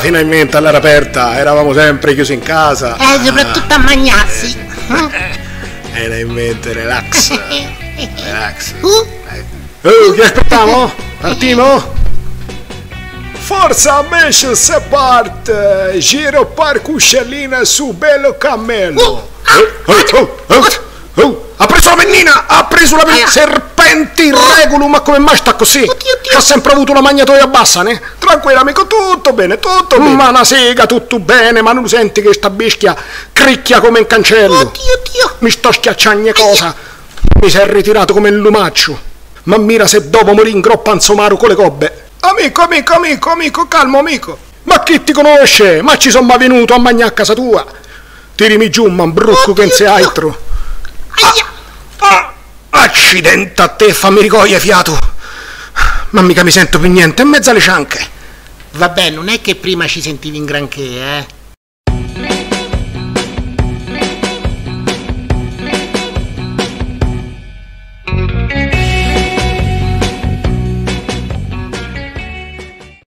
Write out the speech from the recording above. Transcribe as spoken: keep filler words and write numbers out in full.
finalmente all'aria aperta, eravamo sempre chiusi in casa. Eh, soprattutto a magnassi. Finalmente relax. Relax. Uh? Oh, che aspettiamo? Partiamo? Forza amici, se parte! Giro parco uscellina su bello cammello. Oh, oh, oh, oh, oh. Ha preso la pennina! Ha preso la pennina! Serpenti regulum, ma come mai sta così? Oddio, oddio. Ha sempre avuto una magnatoia bassa, ne? Tranquillo amico, tutto bene, tutto bene. Ma una sega, tutto bene, ma non senti che sta bischia cricchia come un cancello? Oddio, oddio. Mi sto schiacciando cosa? Mi si è ritirato come il lumaccio. Ma mira se dopo morì in groppa anzomaro con le cobbe. Amico, amico, amico, amico, calmo amico. Ma chi ti conosce? Ma ci sono mai venuto a mangiare a casa tua? Tirimi giù, man brucco che non sei altro. Aia. Ah, accidente a te, fammi ricogliere fiato. Ma mica mi sento più niente, in mezzo alle cianche. Vabbè, non è che prima ci sentivi in granché, eh?